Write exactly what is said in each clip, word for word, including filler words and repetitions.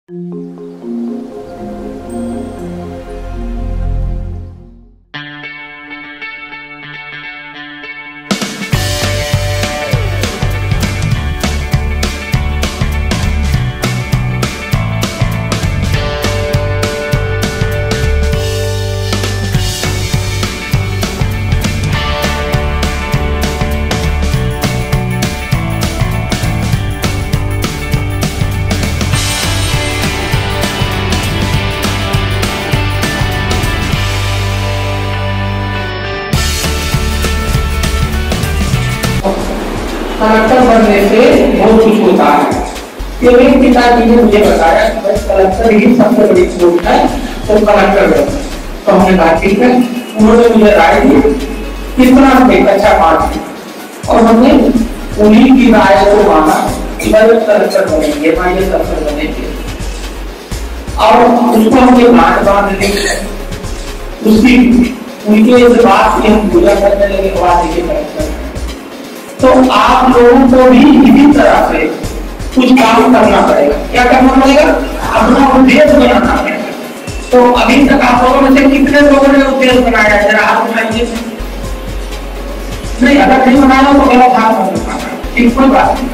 Collector बनने से बहुत कुछ होता है। ये मेरे पिताजी ने मुझे बताया कि भाई कलेक्टर ही सबसे बड़ी पोस्ट है, तो कलेक्टर बनो। तो हमने कहा ठीक है। उन्होंने मुझे राय दी, कितना एक अच्छा बात है, और हमने उन्हीं की राय को माना कि भाई कलेक्टर बनेंगे, भाई ये कलेक्टर बनेंगे। और उसको हमने बात बांध ली, उसकी उनके इस बात की हम पूजा करने लगे। बात ये कलेक्टर, तो आप लोगों को भी इसी तरह से कुछ काम करना पड़ेगा। क्या करना पड़ेगा? अपना उद्देश्य बनाना पड़ेगा। तो अभी तक आप लोगों में से कितने लोगों ने उद्देश्य बनाया? जरा हाथ उठाइए। नहीं, अगर नहीं बनाया तो गलत हाथ मत उठाना, ठीक? कोई बात नहीं।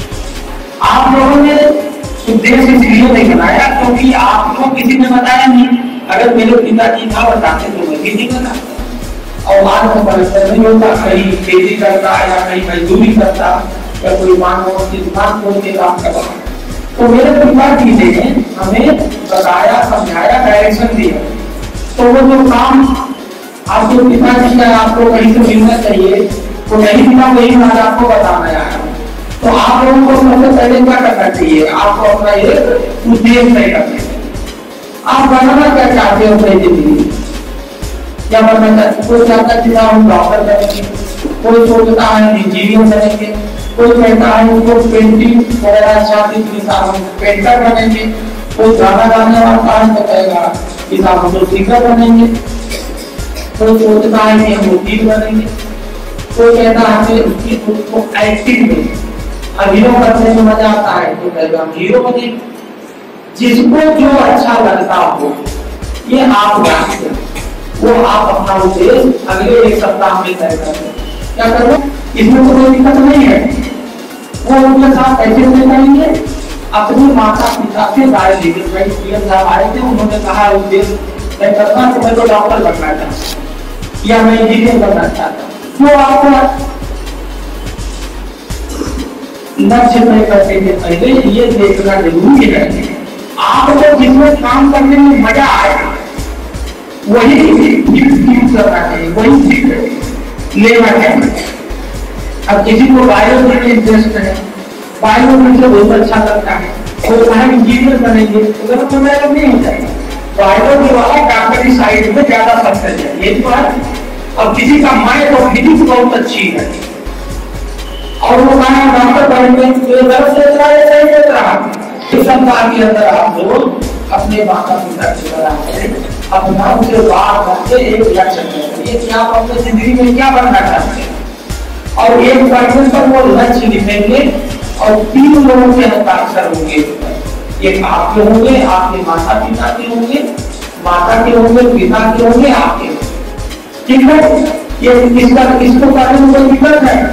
आप लोगों ने उद्देश्य इसलिए नहीं बनाया क्योंकि आपको किसी ने बताया नहीं। अगर मेरे पिताजी था बताते तो मैं भी नहीं बनाता। और आज का कलेक्टर नहीं होता, कहीं खेती करता या कहीं मजदूरी करता या कोई मानव की दुकान खोल के काम करता। तो मेरे पिताजी ने हमें बताया, समझाया, डायरेक्शन दिया। तो वो जो काम आपके पिताजी का आपको कहीं से मिलना चाहिए वो नहीं मिला, वही आज आपको बताना आया। तो आप लोगों को सबसे पहले क्या करना चाहिए? आपको अपना ये उद्देश्य तय करना चाहिए। आप बनाना क्या चाहते हो अपनी जिंदगी? क्या बनना चाहते? कोई चाहता है हम डॉक्टर बनेंगे, कोई सोचता है इंजीनियर बनेंगे, कोई कहता है उनको पेंटिंग वगैरह अच्छा हम पेंटर बनेंगे, कोई गाना गाने वाला है तो कहेगा कि हम तो सिंगर बनेंगे, कोई सोचता है कि हम वकील बनेंगे, कोई कहता है कि उसकी उसको एक्टिंग में हीरो करने में मजा आता है तो कहेगा हम हीरो बनेंगे। जिसको जो अच्छा लगता हो ये आप जानते हैं, वो आप अपना उद्देश्य अगले एक सप्ताह में तय कर लो। क्या करो? इसमें तो कोई दिक्कत नहीं है। वो उनके साथ ऐसे तय करेंगे। अपनी माता पिता से राय लेकर भाई पीएम साहब आए थे, उन्होंने कहा उद्देश्य तय करना तो मैं तो डॉक्टर बनना चाहता या मैं इंजीनियर बनना चाहता। वो आपको लक्ष्य तय करने के पहले ये देखना जरूरी है आपको जिसमें काम करने में मजा आएगा वही करना चाहिए, वही लेना चाहिए। अब किसी को बायो में इंटरेस्ट है, बायो में से बहुत अच्छा लगता है, वो कहा इंजीनियर बनेंगे तो गलत नहीं हो जाएगा। बायो जो है डॉक्टरी साइड में ज्यादा सक्सेस है, ये तो है। अब किसी का माइंड और फिजिक्स बहुत अच्छी है और वो कहा डॉक्टर बनेंगे तो गलत सोच रहा है, सही सोच रहा है। इस सप्ताह के अंदर आप लोग अपने माता पिता से अपना उनसे बात करके एक लक्ष्य करिए कि आप अपनी जिंदगी में क्या बनना चाहते हैं, और एक पर्सन पर वो लक्ष्य लिखेंगे और तीन लोगों के हस्ताक्षर होंगे। एक आपके होंगे, आपके माता पिता के होंगे, माता के होंगे, पिता के होंगे, आपके। ठीक है? ये इसका इसको करने में कोई दिक्कत है?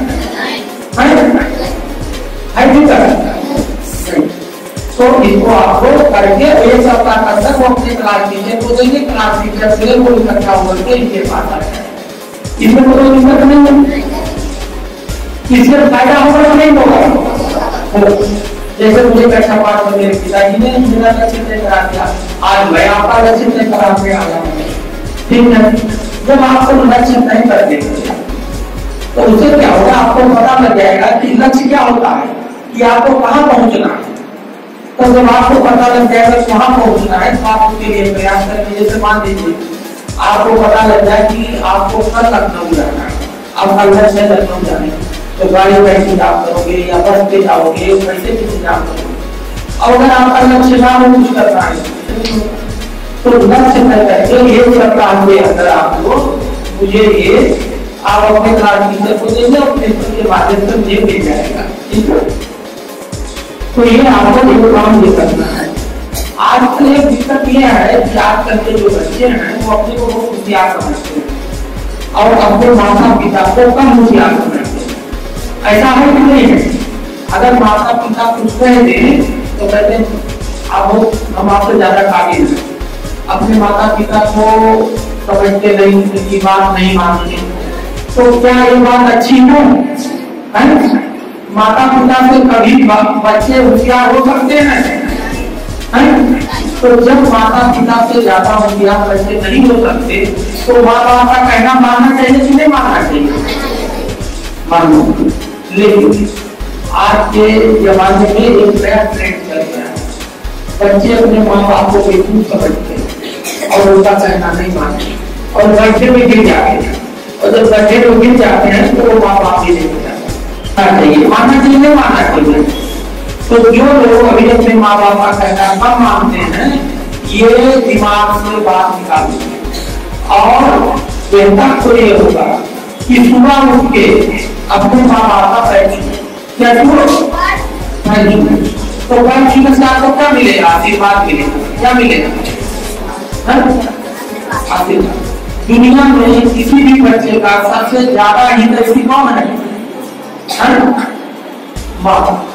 है दिक्कत? तो इसको आपको करके एक सप्ताह तक वो अपने क्लास टीचर को देंगे, क्लास टीचर से वो इकट्ठा होकर के इनके पास आ जाए। इसमें कोई दिक्कत नहीं है। इससे फायदा होगा तो नहीं होगा। जैसे मुझे कक्षा पाठ में मेरे पिताजी ने मेरा लक्ष्य तय करा दिया, आज मैं आपका लक्ष्य तय करा के आया। ठीक है? जब आपको लक्ष्य तय कर देंगे तो उससे क्या होगा? आपको पता लग जाएगा कि लक्ष्य क्या होता है, कि आपको कहाँ पहुंचना है। तो जब आपको पता लग जाएगा कहाँ पहुंचना है तो आप उसके लिए प्रयास करेंगे। जैसे मान लीजिए आपको पता लग जाए कि आपको कल लखनऊ जाना है, अब कल से लखनऊ जाने तो गाड़ी का इंतजाम करोगे या बस पे जाओगे, पैसे के इंतजाम करोगे। और अगर आपका लक्ष्य ना हो कुछ करना है तो लक्ष्य तय करके एक सप्ताह के अंदर आपको मुझे ये आप अपने क्लास टीचर को देंगे और पेपर के माध्यम से मुझे मिल जाएगा। ठीक है? तो ये आपको एक काम ये करना है। आजकल एक दिक्कत ये है कि आजकल के जो बच्चे हैं वो अपने को बहुत होशियार समझते हैं और अपने माता पिता को कम होशियार समझते हैं। ऐसा है कि नहीं है? अगर माता पिता कुछ कह दें तो कहते हैं अब हम आपसे ज्यादा काबिल हैं, अपने माता पिता को समझते नहीं, उनकी बात नहीं मानते, तो क्या ये बात अच्छी हो? माता पिता से कभी बच्चे होशियार हो सकते हैं? है? तो जब माता पिता से ज्यादा होशियार बच्चे नहीं हो सकते तो माँ बाप का कहना मानना चाहिए कि नहीं मानना चाहिए? मानो। लेकिन आज के जमाने में एक नया ट्रेंड चल गया है, बच्चे अपने माँ बाप को बेवकूफ समझते हैं और उनका कहना नहीं मानते और गड्ढे में गिर जाते हैं, और जब गड्ढे में गिर जाते हैं तो वो माँ बाप ही नहीं जाते। चाहिए मानना चाहिए नहीं मानना चाहिए? तो जो लोग अभी अपने माँ बाप का कहना कम मानते हैं ये दिमाग से बात निकालेंगे और बेहतर तो ये होगा कि सुबह उठ के अपने माँ बाप का पैर क्या तो पैर छूने से आपको क्या मिलेगा? आशीर्वाद मिलेगा। क्या मिलेगा? आशीर्वाद। दुनिया में किसी भी बच्चे का सबसे ज्यादा हितैषी कौन है? माँ।